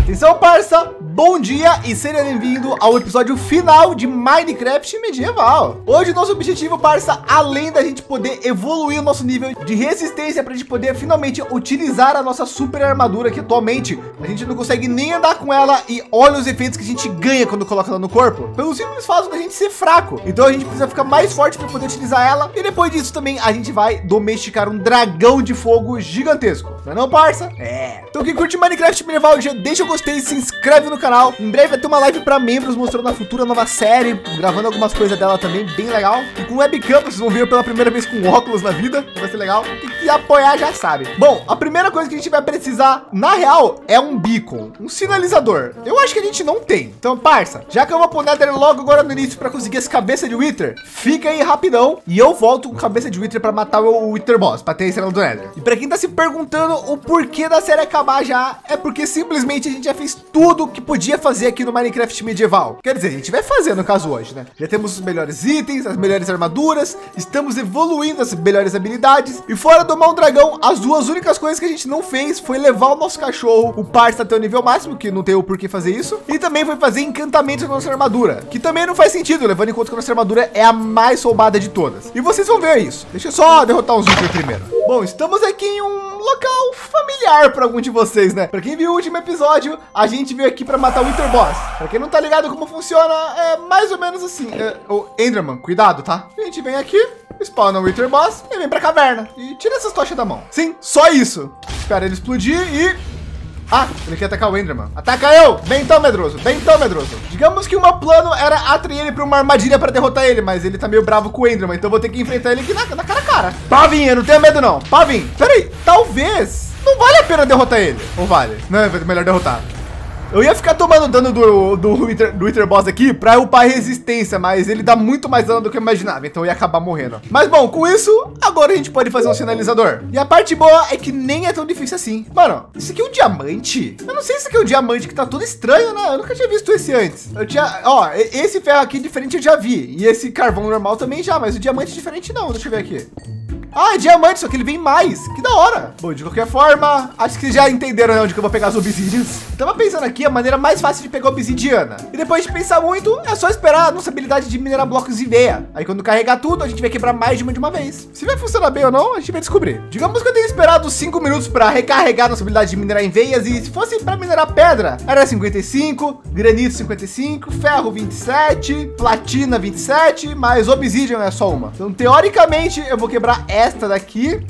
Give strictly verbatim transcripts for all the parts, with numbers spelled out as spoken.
Atenção, parça, bom dia e seja bem-vindo ao episódio final de Minecraft Medieval. Hoje o nosso objetivo, parça, além da gente poder evoluir o nosso nível de resistência para a gente poder finalmente utilizar a nossa super armadura, que atualmente a gente não consegue nem andar com ela, e olha os efeitos que a gente ganha quando coloca ela no corpo, pelo simples fato da gente ser fraco. Então a gente precisa ficar mais forte para poder utilizar ela, e depois disso também a gente vai domesticar um dragão de fogo gigantesco, não é não, parça? É. Então quem curte Minecraft Medieval, já deixa o gostei, se inscreve no canal. Em breve vai ter uma live para membros mostrando a futura nova série, gravando algumas coisas dela também, bem legal. E com webcam, vocês vão ver pela primeira vez com óculos na vida, vai ser legal. Quem quiser apoiar já sabe. Bom, a primeira coisa que a gente vai precisar, na real, é um beacon, um sinalizador. Eu acho que a gente não tem. Então, parça, já que eu vou pro Nether logo agora no início para conseguir essa cabeça de Wither, fica aí rapidão e eu volto com cabeça de Wither para matar o Wither Boss, para ter a estrela do Nether. E para quem tá se perguntando o porquê da série acabar já, é porque simplesmente a gente já fez tudo que podia fazer aqui no Minecraft Medieval. Quer dizer, a gente vai fazer no caso hoje, né? Já temos os melhores itens, as melhores armaduras, estamos evoluindo as melhores habilidades, e fora domar um dragão, as duas únicas coisas que a gente não fez foi levar o nosso cachorro, o parça, até o nível máximo, que não tem o porquê fazer isso, e também foi fazer encantamentos na nossa armadura, que também não faz sentido, levando em conta que a nossa armadura é a mais roubada de todas. E vocês vão ver isso. Deixa eu só derrotar os Wither primeiro. Bom, estamos aqui em um local familiar para algum de vocês, né? Para quem viu o último episódio, a gente veio aqui para matar o Wither Boss. Para quem não tá ligado como funciona, é mais ou menos assim. É, o Enderman, cuidado, tá? A gente vem aqui, spawna o Wither Boss e vem para a caverna e tira essas tochas da mão. Sim, só isso. Espera ele explodir e... Ah, ele quer atacar o Enderman. Ataca eu! Bem tão medroso, bem tão medroso. Digamos que o meu plano era atrair ele para uma armadilha para derrotar ele, mas ele tá meio bravo com o Enderman, então eu vou ter que enfrentar ele aqui na, na cara a cara. Pavin, eu não tenho medo não. Pavin, peraí, talvez não vale a pena derrotar ele. Ou vale? Não, é melhor derrotar. Eu ia ficar tomando dano do, do, Wither, do Wither Boss aqui para upar resistência, mas ele dá muito mais dano do que eu imaginava, então eu ia acabar morrendo. Mas bom, com isso, agora a gente pode fazer um sinalizador. E a parte boa é que nem é tão difícil assim. Mano, isso aqui é um diamante? Eu não sei se isso aqui é um diamante, que tá todo estranho, né? Eu nunca tinha visto esse antes. Eu tinha, ó, esse ferro aqui diferente eu já vi. E esse carvão normal também já, mas o diamante diferente não. Deixa eu ver aqui. Ah, é diamante, só que ele vem mais. Que da hora. Bom, de qualquer forma, acho que já entenderam, né, onde que eu vou pegar as obsidians. Tava pensando aqui a maneira mais fácil de pegar obsidiana. E depois de pensar muito, é só esperar a nossa habilidade de minerar blocos e veia. Aí quando carregar tudo, a gente vai quebrar mais de uma de uma vez. Se vai funcionar bem ou não, a gente vai descobrir. Digamos que eu tenho esperado cinco minutos para recarregar nossa habilidade de minerar em veias. E se fosse para minerar pedra, era cinquenta e cinco, granito cinquenta e cinco, ferro vinte e sete, platina vinte e sete, mas obsidian é só uma. Então, teoricamente, eu vou quebrar esta daqui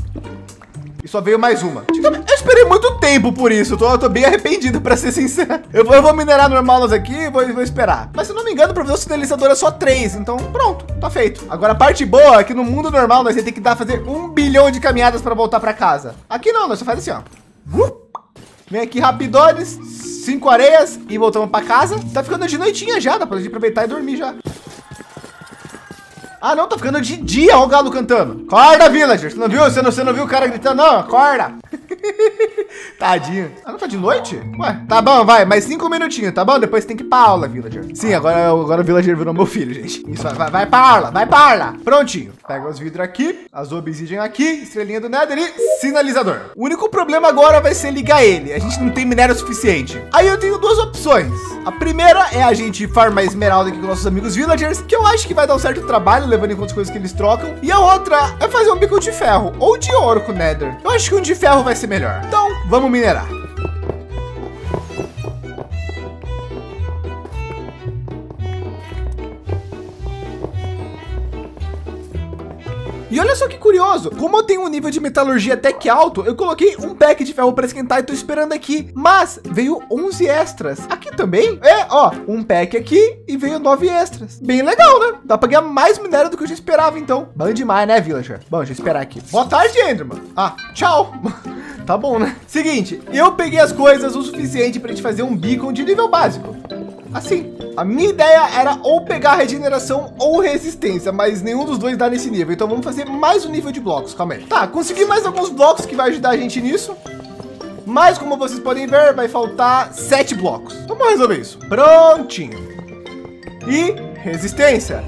e só veio mais uma. Eu esperei muito tempo por isso. Eu tô, eu tô bem arrependido, para ser sincero. Eu vou, eu vou minerar normalas aqui e vou, vou esperar. Mas se eu não me engano, para fazer o sinalizador é só três. Então pronto, tá feito. Agora a parte boa é que no mundo normal nós vamos ter que dar fazer um bilhão de caminhadas para voltar para casa. Aqui não, nós só faz assim, ó. Vem aqui rapidones, cinco areias e voltamos para casa. Tá ficando de noitinha já, dá pra gente aproveitar e dormir já. Ah, não, tá ficando de dia, ó o galo cantando. Acorda, villager. Você não viu? Você não, você não viu o cara gritando? Não, acorda. Tadinho. Ah, não tá de noite? Ué, tá bom, vai. Mais cinco minutinhos, tá bom? Depois tem que ir pra aula, villager. Sim, agora, agora o villager virou meu filho, gente. Isso, vai, vai pra aula, vai pra aula. Prontinho. Pega os vidros aqui, as obsidian aqui, estrelinha do Nether e sinalizador. O único problema agora vai ser ligar ele. A gente não tem minério suficiente. Aí eu tenho duas opções. A primeira é a gente farmar esmeralda aqui com nossos amigos villagers, que eu acho que vai dar um certo trabalho, levando em conta as coisas que eles trocam. E a outra é fazer um bico de ferro ou de ouro com o Nether. Eu acho que um de ferro vai ser melhor. Então, vamos minerar. E olha só que curioso, como eu tenho um nível de metalurgia até que alto, eu coloquei um pack de ferro para esquentar e tô esperando aqui, mas veio onze extras. Aqui também, é, ó, um pack aqui e veio nove extras. Bem legal, né? Dá para ganhar mais minério do que eu já esperava, então. Bom demais, né, villager? Bom, deixa eu esperar aqui. Boa tarde, Enderman. Ah, tchau. Tá bom, né? Seguinte, eu peguei as coisas o suficiente para gente fazer um beacon de nível básico. Assim, a minha ideia era ou pegar regeneração ou resistência, mas nenhum dos dois dá nesse nível. Então vamos fazer mais um nível de blocos, calma aí. Tá, consegui mais alguns blocos que vai ajudar a gente nisso. Mas como vocês podem ver, vai faltar sete blocos. Vamos resolver isso. Prontinho. E resistência.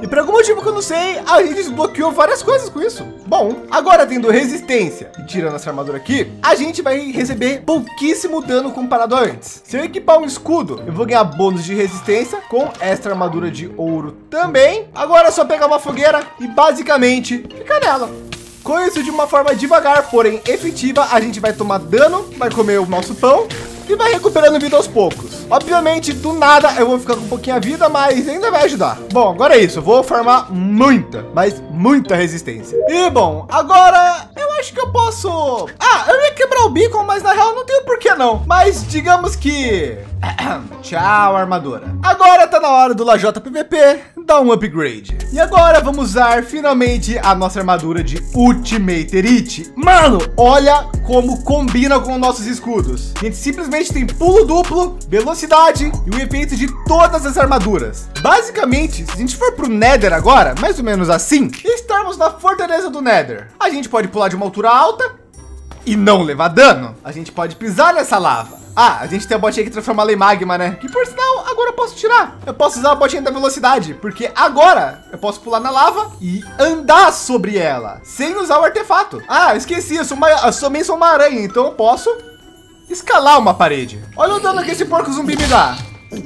E por algum motivo que eu não sei, a gente desbloqueou várias coisas com isso. Bom, agora tendo resistência e tirando essa armadura aqui, a gente vai receber pouquíssimo dano comparado a antes. Se eu equipar um escudo, eu vou ganhar bônus de resistência com esta armadura de ouro também. Agora é só pegar uma fogueira e basicamente ficar nela. Com isso, de uma forma devagar, porém efetiva, a gente vai tomar dano, vai comer o nosso pão e vai recuperando vida aos poucos. Obviamente, do nada eu vou ficar com um pouquinho a vida, mas ainda vai ajudar. Bom, agora é isso. Eu vou farmar muita, mas muita resistência. E bom, agora eu acho que eu posso... Ah, eu ia quebrar o beacon, mas na real não tenho por que não. Mas digamos que... Tchau, armadura. Agora tá na hora do Lajota P V P dar um upgrade. E agora vamos usar finalmente a nossa armadura de Ultimate Elite. Mano, olha como combina com nossos escudos. A gente simplesmente tem pulo duplo, velocidade e o efeito de todas as armaduras. Basicamente, se a gente for pro Nether agora, mais ou menos assim, estarmos na fortaleza do Nether. A gente pode pular de uma altura alta e não levar dano. A gente pode pisar nessa lava. Ah, a gente tem a botinha que transforma ela em magma, né? Que por sinal, agora eu posso tirar. Eu posso usar a botinha da velocidade, porque agora eu posso pular na lava e andar sobre ela, sem usar o artefato. Ah, esqueci, eu, sou uma, eu também sou uma aranha, então eu posso escalar uma parede. Olha o dano que esse porco zumbi me dá.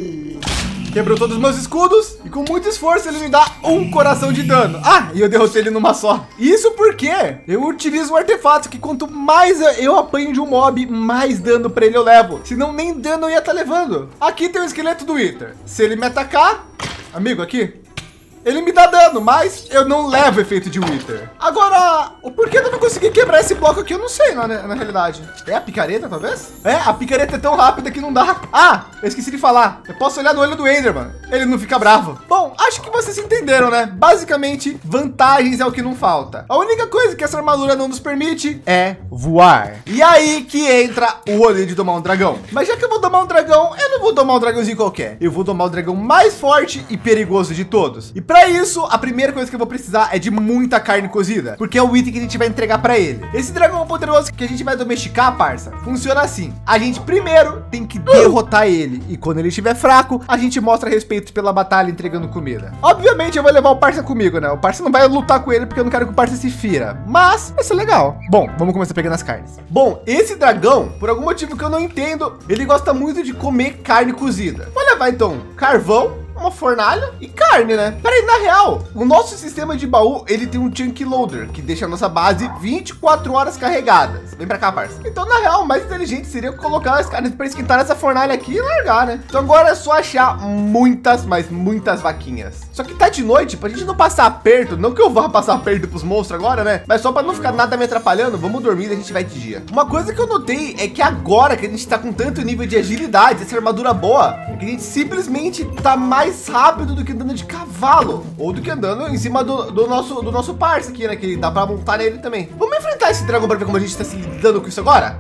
Quebrou todos os meus escudos e com muito esforço ele me dá um coração de dano. Ah, e eu derrotei ele numa só. Isso porque eu utilizo um artefato que quanto mais eu apanho de um mob, mais dano para ele eu levo. Senão nem dano eu ia estar levando. Aqui tem o esqueleto do Wither. Se ele me atacar, amigo, aqui, ele me dá dano, mas eu não levo efeito de Wither. Agora, o porquê eu não consegui quebrar esse bloco aqui, eu não sei, na, na realidade. É a picareta, talvez? É, a picareta é tão rápida que não dá. Ah, eu esqueci de falar. Eu posso olhar no olho do Enderman. Ele não fica bravo. Bom, acho que vocês entenderam, né? Basicamente, vantagens é o que não falta. A única coisa que essa armadura não nos permite é voar. E aí que entra o rolê de domar um dragão. Mas já que eu vou domar um dragão, eu não vou domar um dragãozinho qualquer. Eu vou domar o dragão mais forte e perigoso de todos. E para isso, a primeira coisa que eu vou precisar é de muita carne cozida, porque é o item que a gente vai entregar para ele. Esse dragão poderoso que a gente vai domesticar, parça, funciona assim. A gente primeiro tem que derrotar ele. E quando ele estiver fraco, a gente mostra respeito pela batalha entregando comida. Obviamente, eu vou levar o parça comigo, né? O parça não vai lutar com ele porque eu não quero que o parça se fira. Mas vai ser legal. Bom, vamos começar pegando as carnes. Bom, esse dragão, por algum motivo que eu não entendo, ele gosta muito de comer carne cozida. Vou levar então carvão, uma fornalha e carne, né? Peraí, na real, o nosso sistema de baú, ele tem um chunk loader que deixa a nossa base vinte e quatro horas carregadas. Vem pra cá, parça. Então, na real, o mais inteligente seria colocar as carnes para esquentar essa fornalha aqui e largar, né? Então agora é só achar muitas, mas muitas vaquinhas. Só que tá de noite, pra gente não passar aperto, não que eu vá passar aperto pros monstros agora, né? Mas só para não ficar nada me atrapalhando, vamos dormir e a gente vai de dia. Uma coisa que eu notei é que agora que a gente tá com tanto nível de agilidade, essa armadura boa, é que a gente simplesmente tá mais mais rápido do que andando de cavalo ou do que andando em cima do, do nosso do nosso parça aqui, né? Que dá para montar nele também. Vamos enfrentar esse dragão para ver como a gente está se lidando com isso agora.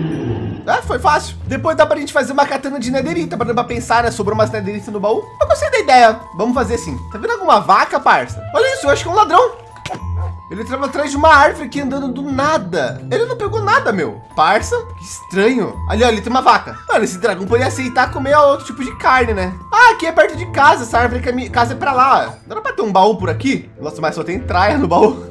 É, foi fácil. Depois dá pra gente fazer uma katana de netherita para pra pensar, né? Sobrou umas netherita no baú. Eu gostei da ideia. Vamos fazer assim. Tá vendo alguma vaca, parça? Olha isso, eu acho que é um ladrão. Ele estava atrás de uma árvore aqui andando do nada. Ele não pegou nada, meu. Parça, que estranho. Ali, ali tem uma vaca. Mano, esse dragão poderia aceitar comer outro tipo de carne, né? Ah, aqui é perto de casa. Essa árvore que a minha casa é pra lá. Não era pra ter um baú por aqui? Nossa, mas só tem traia no baú.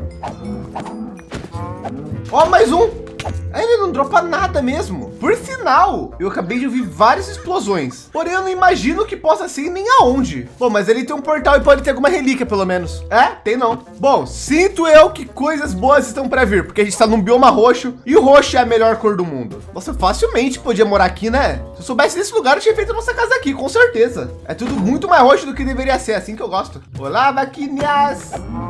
Ó, mais um. Ele não dropa nada mesmo. Por sinal, eu acabei de ouvir várias explosões. Porém, eu não imagino que possa ser nem aonde. Bom, mas ele tem um portal e pode ter alguma relíquia, pelo menos. É, tem não. Bom, sinto eu que coisas boas estão para vir, porque a gente está num bioma roxo e o roxo é a melhor cor do mundo. Nossa, facilmente podia morar aqui, né? Se eu soubesse desse lugar, eu tinha feito a nossa casa aqui, com certeza. É tudo muito mais roxo do que deveria ser, assim que eu gosto. Olá, vaquinhas.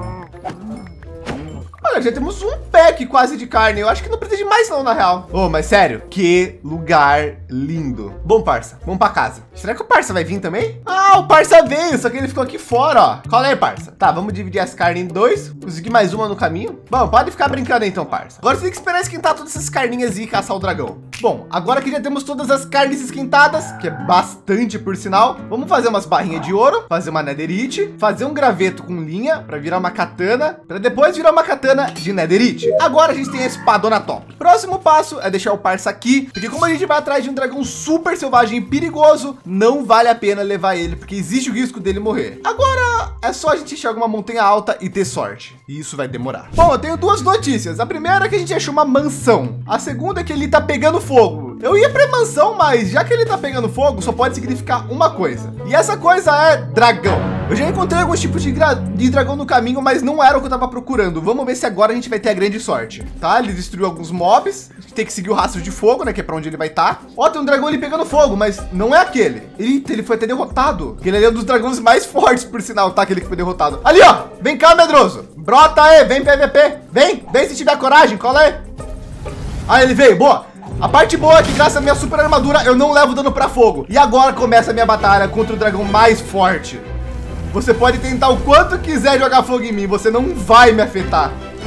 Olha, já temos um pack quase de carne. Eu acho que não precisa de mais não, na real. Oh, mas sério, que lugar lindo. Bom, parça, vamos pra casa. Será que o parça vai vir também? Ah, o parça veio, só que ele ficou aqui fora, ó. Cola aí, parça. Tá, vamos dividir as carnes em dois. Consegui mais uma no caminho. Bom, pode ficar brincando aí, então, parça. Agora você tem que esperar esquentar todas essas carninhas e caçar o dragão. Bom, agora que já temos todas as carnes esquentadas, que é bastante por sinal, vamos fazer umas barrinhas de ouro, fazer uma netherite, fazer um graveto com linha para virar uma katana, para depois virar uma katana mina de netherite. Agora a gente tem a espadona top. Próximo passo é deixar o parça aqui, porque como a gente vai atrás de um dragão super selvagem e perigoso, não vale a pena levar ele, porque existe o risco dele morrer. Agora é só a gente chegar uma montanha alta e ter sorte. E isso vai demorar. Bom, eu tenho duas notícias. A primeira é que a gente achou uma mansão. A segunda é que ele tá pegando fogo. Eu ia pra mansão, mas já que ele tá pegando fogo, só pode significar uma coisa. E essa coisa é dragão. Eu já encontrei alguns tipos de, de dragão no caminho, mas não era o que eu tava procurando. Vamos ver se agora a gente vai ter a grande sorte. Tá, ele destruiu alguns mobs. A gente tem que seguir o rastro de fogo, né, que é pra onde ele vai estar. Tá. Ó, tem um dragão ali pegando fogo, mas não é aquele. Ele, ele foi até derrotado. Ele é um dos dragões mais fortes, por sinal, tá? Aquele que foi derrotado. Ali, ó. Vem cá, medroso. Brota aí, vem P V P. Vem, vem se tiver coragem, cola aí. Ah, ele veio, boa. A parte boa é que graças à minha super armadura eu não levo dano para fogo. E agora começa a minha batalha contra o dragão mais forte. Você pode tentar o quanto quiser jogar fogo em mim, você não vai me afetar.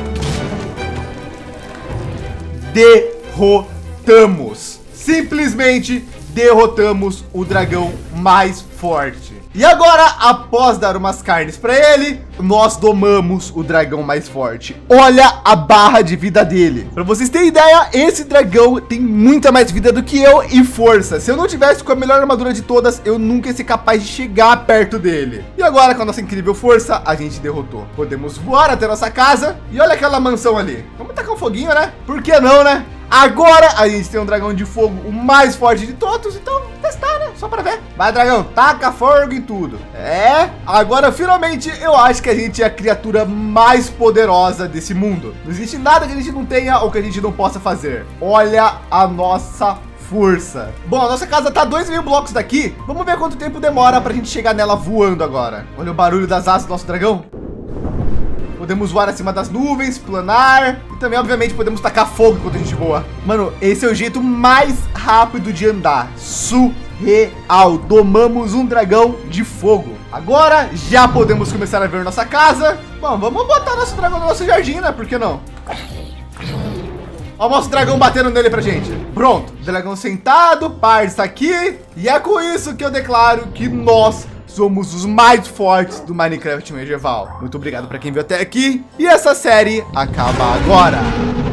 Derrotamos. Simplesmente derrotamos o dragão mais forte. E agora, após dar umas carnes para ele, nós domamos o dragão mais forte. Olha a barra de vida dele. Para vocês terem ideia, esse dragão tem muita mais vida do que eu e força. Se eu não tivesse com a melhor armadura de todas, eu nunca ia ser capaz de chegar perto dele. E agora, com a nossa incrível força, a gente derrotou. Podemos voar até nossa casa. E olha aquela mansão ali. Vamos tacar um foguinho, né? Por que não, né? Agora a gente tem um dragão de fogo, o mais forte de todos, então testar, né? Só para ver. Vai, dragão, taca fogo em tudo. É, agora finalmente eu acho que a gente é a criatura mais poderosa desse mundo. Não existe nada que a gente não tenha ou que a gente não possa fazer. Olha a nossa força. Bom, a nossa casa tá a dois mil blocos daqui. Vamos ver quanto tempo demora pra gente chegar nela voando agora. Olha o barulho das asas do nosso dragão. Podemos voar acima das nuvens, planar e também, obviamente, podemos tacar fogo enquanto a gente voa. Mano, esse é o jeito mais rápido de andar. Surreal. Domamos um dragão de fogo. Agora já podemos começar a ver nossa casa. Bom, vamos botar nosso dragão no nosso jardim, né? Por que não? Ó, o nosso dragão batendo nele pra gente. Pronto. Dragão sentado, parça aqui. E é com isso que eu declaro que nós somos os mais fortes do Minecraft medieval. Muito obrigado para quem viu até aqui. E essa série acaba agora.